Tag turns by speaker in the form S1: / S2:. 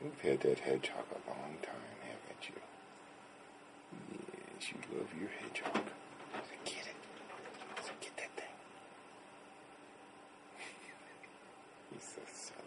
S1: You've had that hedgehog a long time, haven't you? Yes, you love your hedgehog. So get it. So get that thing. He's so